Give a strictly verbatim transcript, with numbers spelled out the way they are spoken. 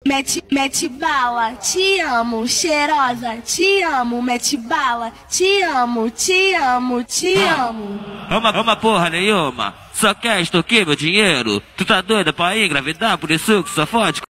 Mete, mete bala, te amo, cheirosa, te amo, mete bala, te amo, te amo, te amo. Ama, ama porra nenhuma, só quer extorquir meu dinheiro. Tu tá doida pra engravidar, por isso que sou forte.